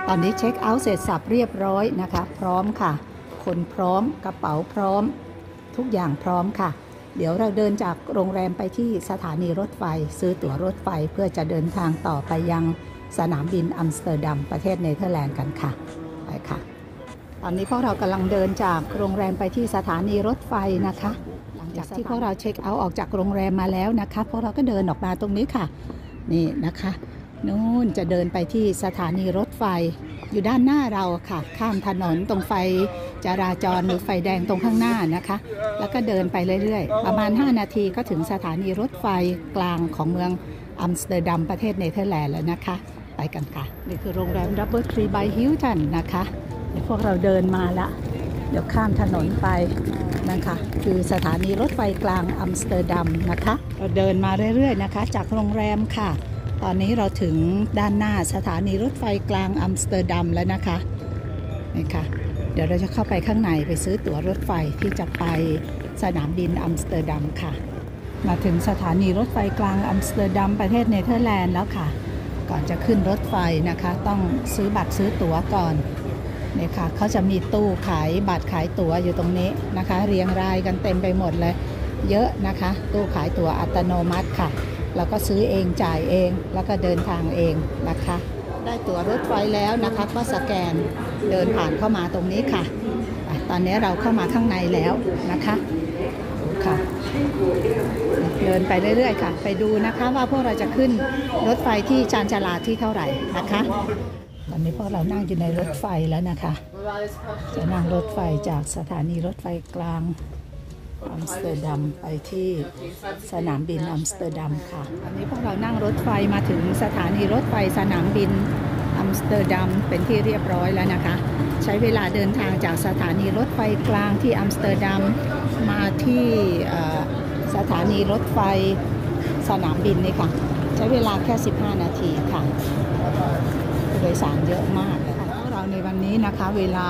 ตอนนี้เช็คเอาท์เสร็จสับเรียบร้อยนะคะพร้อมค่ะคนพร้อมกระเป๋าพร้อมทุกอย่างพร้อมค่ะเดี๋ยวเราเดินจากโรงแรมไปที่สถานีรถไฟซื้อตั๋วรถไฟเพื่อจะเดินทางต่อไปยังสนามบินอัมสเตอร์ดัมประเทศเนเธอร์แลนด์กันค่ะไปค่ะตอนนี้พวกเรากำลังเดินจากโรงแรมไปที่สถานีรถไฟนะคะหลังจากที่พวกเราเช็คเอาท์ออกจากโรงแรมมาแล้วนะคะพวกเราก็เดินออกมาตรงนี้ค่ะนี่นะคะนู่นจะเดินไปที่สถานีรถไฟอยู่ด้านหน้าเราค่ะข้ามถนนตรงไฟจราจรหรือไฟแดงตรงข้างหน้านะคะแล้วก็เดินไปเรื่อยๆประมาณ5นาทีก็ถึงสถานีรถไฟกลางของเมืองอัมสเตอร์ดัมประเทศเนเธอร์แลนด์แล้วนะคะไปกันค่ะนี่คือโรงแรม DoubleTree by Hilton นะคะพวกเราเดินมาละเดี๋ยวข้ามถนนไปนะคะคือสถานีรถไฟกลางอัมสเตอร์ดัมนะคะเราเดินมาเรื่อยๆนะคะจากโรงแรมค่ะตอนนี้เราถึงด้านหน้าสถานีรถไฟกลางอัมสเตอร์ดัมแล้วนะคะนี่ค่ะเดี๋ยวเราจะเข้าไปข้างในไปซื้อตั๋วรถไฟที่จะไปสนามบินอัมสเตอร์ดัมค่ะมาถึงสถานีรถไฟกลางอัมสเตอร์ดัมประเทศเนเธอร์แลนด์แล้วค่ะก่อนจะขึ้นรถไฟนะคะต้องซื้อบัตรซื้อตั๋วก่อนนี่ค่ะเขาจะมีตู้ขายบัตรขายตั๋วอยู่ตรงนี้นะคะเรียงรายกันเต็มไปหมดเลยเยอะนะคะตู้ขายตั๋วอัตโนมัติค่ะเราก็ซื้อเองจ่ายเองแล้วก็เดินทางเองนะคะได้ตั๋วรถไฟแล้วนะคะก็สแกนเดินผ่านเข้ามาตรงนี้ค่ะตอนนี้เราเข้ามาข้างในแล้วนะคะค่ะเดินไปเรื่อยๆค่ะไปดูนะคะว่าพวกเราจะขึ้นรถไฟที่ชานชาลาที่เท่าไหร่นะคะตอนนี้พวกเรานั่งอยู่ในรถไฟแล้วนะคะจะนั่งรถไฟจากสถานีรถไฟกลางอัมสเตอร์ดัมไปที่สนามบินอัมสเตอร์ดัมค่ะตอนนี้พวกเรานั่งรถไฟมาถึงสถานีรถไฟสนามบินอัมสเตอร์ดัมเป็นที่เรียบร้อยแล้วนะคะใช้เวลาเดินทางจากสถานีรถไฟกลางที่อัมสเตอร์ดัมมาที่สถานีรถไฟสนามบินนี่ค่ะใช้เวลาแค่15นาทีค่ะผู้โดยสารเยอะมากเลยค่ะเราในวันนี้นะคะเวลา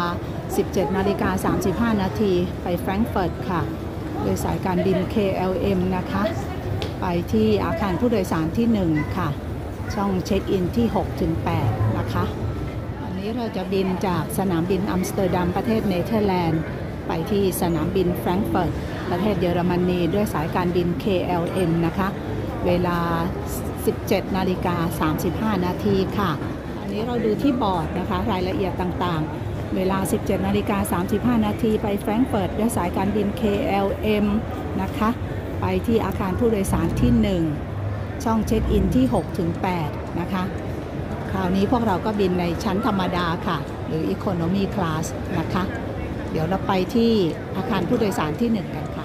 17:35 นาทีไปแฟรงก์เฟิร์ตค่ะโดยสายการบิน KLM นะคะไปที่อาคารผู้โดยสารที่1ค่ะช่องเช็คอินที่6ถึง8นะคะวันนี้เราจะบินจากสนามบินอัมสเตอร์ดัมประเทศเนเธอร์แลนด์ไปที่สนามบินแฟรงก์เฟิร์ตประเทศเยอรมนีด้วยสายการบิน KLM นะคะเวลา 17:35 นาทีค่ะอันนี้เราดูที่บอร์ดนะคะรายละเอียดต่างๆเวลา 17:35 นาทีไปแฟรงก์เฟิร์ตด้วยสายการบิน KLM นะคะไปที่อาคารผู้โดยสารที่1ช่องเช็คอินที่6ถึง8นะคะคราวนี้พวกเราก็บินในชั้นธรรมดาค่ะหรือ Economy Class นะคะเดี๋ยวเราไปที่อาคารผู้โดยสารที่1กันค่ะ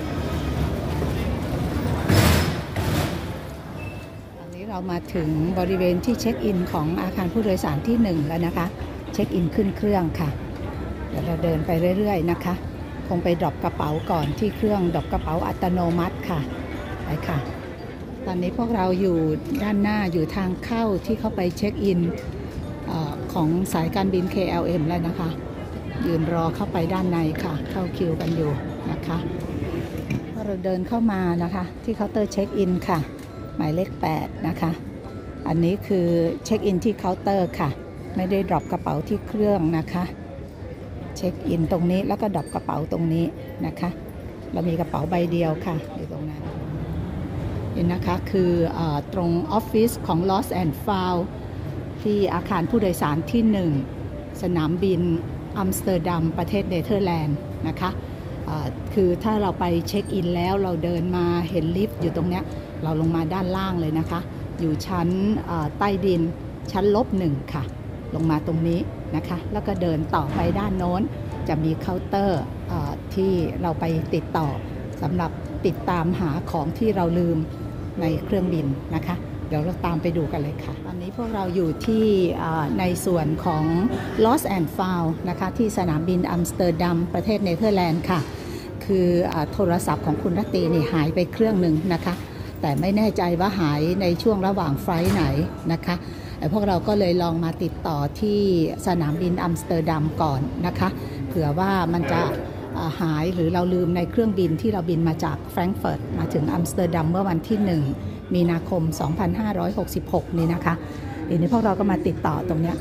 ตอนนี้เรามาถึงบริเวณที่เช็คอินของอาคารผู้โดยสารที่1แล้วนะคะเช็คอินขึ้นเครื่องค่ะเดี๋ยวเราเดินไปเรื่อยๆนะคะคงไปดรอปกระเป๋าก่อนที่เครื่องดรอปกระเป๋าอัตโนมัติค่ะไปค่ะตอนนี้พวกเราอยู่ด้านหน้าอยู่ทางเข้าที่เข้าไปเช็คอินของสายการบิน KLM แล้วนะคะยืนรอเข้าไปด้านในค่ะเข้าคิวกันอยู่นะคะพอเราเดินเข้ามานะคะที่เคาน์เตอร์เช็คอินค่ะหมายเลข8นะคะอันนี้คือเช็คอินที่เคาน์เตอร์ค่ะไม่ได้ดรอปกระเป๋าที่เครื่องนะคะเช็คอินตรงนี้แล้วก็ดรอปกระเป๋าตรงนี้นะคะเรามีกระเป๋าใบเดียวค่ะอยู่ตรงนั้นนี่นะคะคือตรงออฟฟิศของ Lost and Found ที่อาคารผู้โดยสารที่1สนามบินอัมสเตอร์ดัมประเทศเนเธอร์แลนด์นะคะคือถ้าเราไปเช็คอินแล้วเราเดินมาเห็นลิฟต์อยู่ตรงนี้เราลงมาด้านล่างเลยนะคะอยู่ชั้นใต้ดินชั้น-1ค่ะลงมาตรงนี้นะคะแล้วก็เดินต่อไปด้านโน้นจะมีเคาน์เตอร์ที่เราไปติดต่อสำหรับติดตามหาของที่เราลืมในเครื่องบินนะคะเดี๋ยวเราตามไปดูกันเลยค่ะตอนนี้พวกเราอยู่ที่ในส่วนของ Lost and Found นะคะที่สนามบินอัมสเตอร์ดัมประเทศเนเธอร์แลนด์ค่ะคือโทรศัพท์ของคุณรัตตีนี่หายไปเครื่องหนึ่งนะคะแต่ไม่แน่ใจว่าหายในช่วงระหว่างไฟล์ไหนนะคะพวกเราก็เลยลองมาติดต่อที่สนามบินอัมสเตอร์ดัมก่อนนะคะเผื่อว่ามันจะหายหรือเราลืมในเครื่องบินที่เราบินมาจากแฟรงก์เฟิร์ตมาถึงอัมสเตอร์ดัมเมื่อวันที่1มีนาคม 2566 นี้นะคะทีนี้พวกเราก็มาติดต่อตรงนี้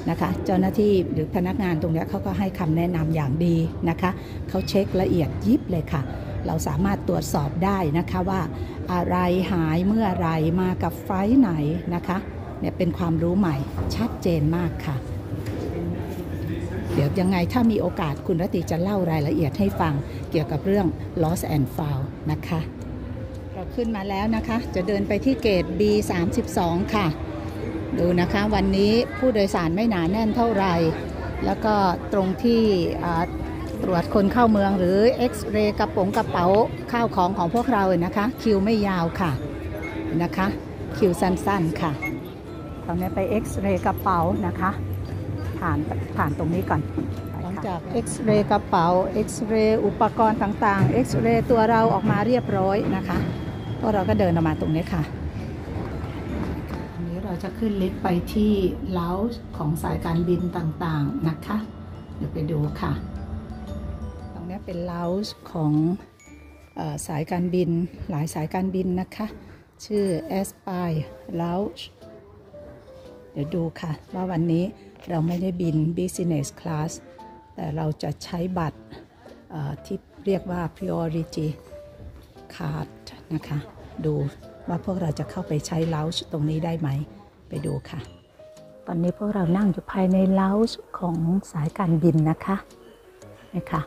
นะคะเจ้าหน้าที่หรือพนักงานตรงนี้เขาก็ให้คำแนะนำอย่างดีนะคะเขาเช็คละเอียดยิบเลยค่ะเราสามารถตรวจสอบได้นะคะว่าอะไรหายเมื่อไรมากับไฟล์ไหนนะคะเนี่ยเป็นความรู้ใหม่ชัดเจนมากค่ะเดี๋ยวยังไงถ้ามีโอกาสคุณรติจะเล่ารายละเอียดให้ฟังเกี่ยวกับเรื่อง lost and found นะคะเราขึ้นมาแล้วนะคะจะเดินไปที่เกต B32 ค่ะดูนะคะวันนี้ผู้โดยสารไม่หนาแน่นเท่าไหร่แล้วก็ตรงที่ตรวจคนเข้าเมืองหรือเอ็กซเรย์กระเป๋าข้าวของของพวกเรานะคะคิวไม่ยาวค่ะนะคะคิวสั้นๆค่ะตอนนี้ไปเอ็กซเรย์กระเป๋านะคะผ่านตรงนี้ก่อนหลังจากเอ็กซเรย์กระเป๋าเอ็กซเรย์อุปกรณ์ต่างๆเอ็กซเรย์ตัวเราออกมาเรียบร้อยนะคะพวกเราก็เดินออกมาตรงนี้ค่ะอันนี้เราจะขึ้นลิฟต์ไปที่เลาจ์ของสายการบินต่างๆนะคะเดี๋ยวไปดูค่ะตรงนี้เป็นเลาจ์ของสายการบินหลายสายการบินนะคะชื่อ Aspire Lounge เดี๋ยวดูค่ะว่าวันนี้เราไม่ได้บิน Business Class แต่เราจะใช้บัตรที่เรียกว่า Priority Card นะคะดูว่าพวกเราจะเข้าไปใช้ Lounge ตรงนี้ได้ไหมไปดูค่ะตอนนี้พวกเรานั่งอยู่ภายใน Lounge ของสายการบินนะคะนี่ค่ะ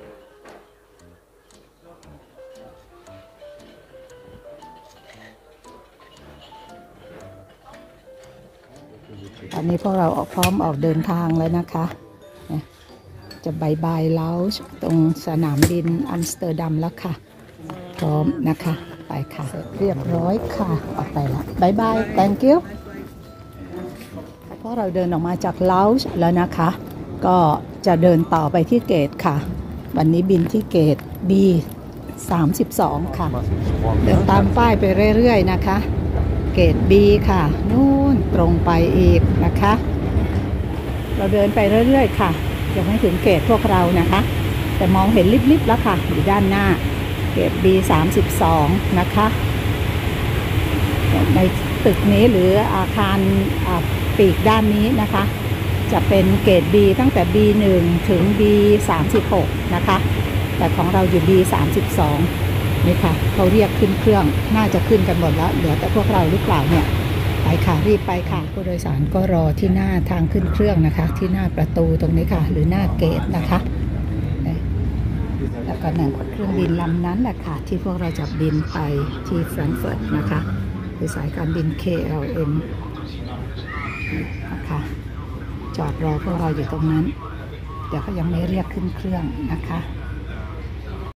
ตอนนี้พวกเราพร้อมออกเดินทางแล้วนะคะจะบายเลาจ์ตรงสนามบินอัมสเตอร์ดัมแล้วค่ะพร้อมนะคะไปค่ะเรียบร้อยค่ะออกไปแล้วบาย thank you พวกเราเดินออกมาจากเลาจ์แล้วนะคะก็จะเดินต่อไปที่เกตค่ะวันนี้บินที่เกต B32 ค่ะเดินตามป้ายไปเรื่อยๆนะคะเกต B ค่ะนู่นตรงไปอีกนะคะเราเดินไปเรื่อยๆค่ะยังไม่ถึงเกตพวกเรานะคะแต่มองเห็นลิบๆแล้วค่ะอยู่ด้านหน้าเกต B32 นะคะในตึกนี้หรืออาคารปีกด้านนี้นะคะจะเป็นเกต B ตั้งแต่ B1 ถึง B36 นะคะแต่ของเราอยู่ B32นี่ค่ะเขาเรียกขึ้นเครื่องน่าจะขึ้นกันหมดแล้วเหลือแต่พวกเราหรือเปล่าเนี่ยไปค่ะรีบไปค่ะผู้โดยสารก็รอที่หน้าทางขึ้นเครื่องนะคะที่หน้าประตูตรงนี้ค่ะหรือหน้าเกตนะคะแล้วก็นั่งเครื่องบินลำนั้นแหละค่ะที่พวกเราจะบินไปที่แฟรงก์เฟิร์ตนะคะคือสายการบิน KLM นะคะจอดรอพวกเราอยู่ตรงนั้นเดี๋ยวเขายังไม่เรียกขึ้นเครื่องนะคะ